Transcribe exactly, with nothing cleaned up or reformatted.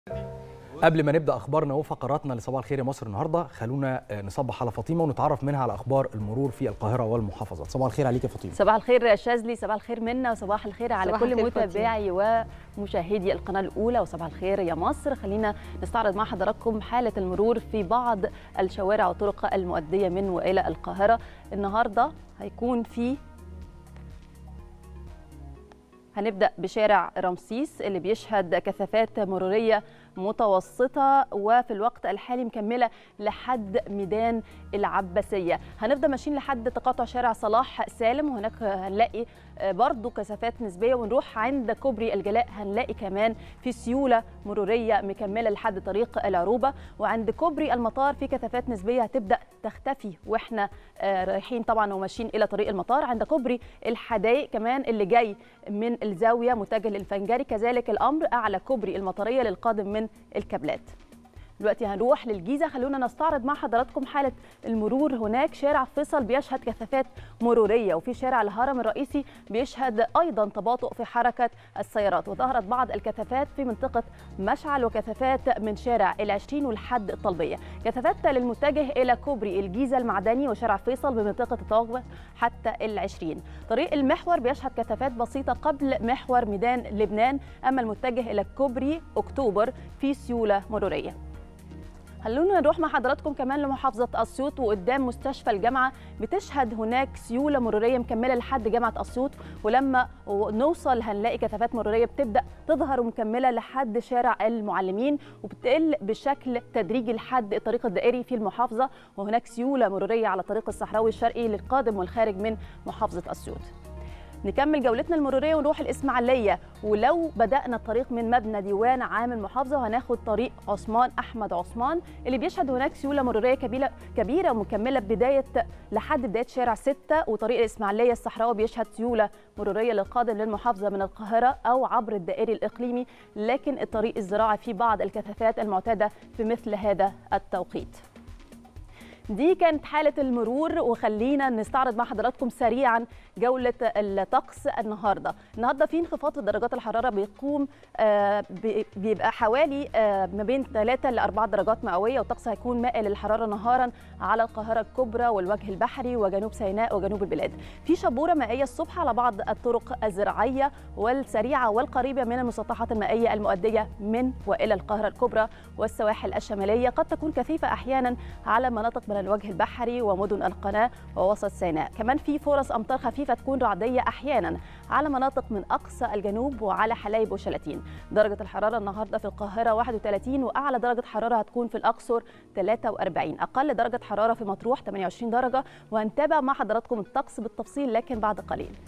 قبل ما نبدا اخبارنا وفقراتنا لصباح الخير يا مصر النهارده، خلونا نصبح على فاطمه ونتعرف منها على اخبار المرور في القاهره والمحافظات. صباح الخير عليك يا فاطمه. صباح الخير يا شاذلي، صباح الخير منا، وصباح الخير على كل متابعي ومشاهدي القناه الاولى، وصباح الخير يا مصر. خلينا نستعرض مع حضراتكم حاله المرور في بعض الشوارع والطرق المؤديه من والى القاهره. النهارده هيكون في هنبدأ بشارع رمسيس اللي بيشهد كثافات مرورية متوسطة وفي الوقت الحالي مكملة لحد ميدان العباسية. هنفضل ماشيين لحد تقاطع شارع صلاح سالم، وهناك هنلاقي برضو كثافات نسبية، ونروح عند كوبري الجلاء هنلاقي كمان في سيولة مرورية مكملة لحد طريق العروبة، وعند كوبري المطار في كثافات نسبية هتبدأ تختفي واحنا رايحين طبعا وماشيين إلى طريق المطار. عند كوبري الحدائق كمان اللي جاي من الزاوية متجه للفنجري، كذلك الأمر أعلى كوبري المطرية للقادم من الكابلات. دلوقتي هنروح للجيزة، خلونا نستعرض مع حضراتكم حالة المرور هناك. شارع فيصل بيشهد كثافات مرورية، وفي شارع الهرم الرئيسي بيشهد أيضا تباطؤ في حركة السيارات، وظهرت بعض الكثافات في منطقة مشعل وكثافات من شارع العشرين ولحد الطلبية. كثافات للمتجه إلى كوبري الجيزة المعدني وشارع فيصل بمنطقة الطوابق حتى العشرين. طريق المحور بيشهد كثافات بسيطة قبل محور ميدان لبنان، أما المتجه إلى كوبري أكتوبر في سيولة مرورية. خلونا نروح مع حضراتكم كمان لمحافظة أسيوط، وقدام مستشفى الجامعة بتشهد هناك سيولة مرورية مكملة لحد جامعة أسيوط، ولما نوصل هنلاقي كثافات مرورية بتبدأ تظهر ومكملة لحد شارع المعلمين، وبتقل بشكل تدريجي لحد الطريق الدائري في المحافظة، وهناك سيولة مرورية على طريق الصحراوي الشرقي للقادم والخارج من محافظة أسيوط. نكمل جولتنا المروريه ونروح الاسماعيليه، ولو بدانا الطريق من مبنى ديوان عام المحافظه وهناخد طريق عثمان احمد عثمان اللي بيشهد هناك سيوله مروريه كبيره كبيره ومكمله بدايه لحد بدايه شارع ستة، وطريق الاسماعيليه الصحراوي بيشهد سيوله مروريه للقادم للمحافظه من القاهره او عبر الدائري الاقليمي، لكن الطريق الزراعي فيه بعض الكثافات المعتاده في مثل هذا التوقيت. دي كانت حالة المرور، وخلينا نستعرض مع حضراتكم سريعا جولة الطقس النهاردة. النهاردة في انخفاض في درجات الحرارة بيقوم آه بيبقى حوالي آه ما بين ثلاثة لأربعة درجات مئوية، والطقس هيكون مائل للحرارة نهارا على القاهرة الكبرى والوجه البحري وجنوب سيناء وجنوب البلاد. في شبورة مائية الصبح على بعض الطرق الزراعية والسريعة والقريبة من المسطحات المائية المؤدية من وإلى القاهرة الكبرى والسواحل الشمالية، قد تكون كثيفة أحيانا على مناطق من الوجه البحري ومدن القناة ووسط سيناء. كمان في فرص أمطار خفيفة تكون رعدية أحيانا على مناطق من أقصى الجنوب وعلى حلايب وشلاتين. درجة الحرارة النهاردة في القاهرة واحد وثلاثين، وأعلى درجة حرارة هتكون في الأقصر ثلاثة وأربعين، أقل درجة حرارة في مطروح ثمانية وعشرين درجة. وهنتابع مع حضراتكم الطقس بالتفصيل لكن بعد قليل.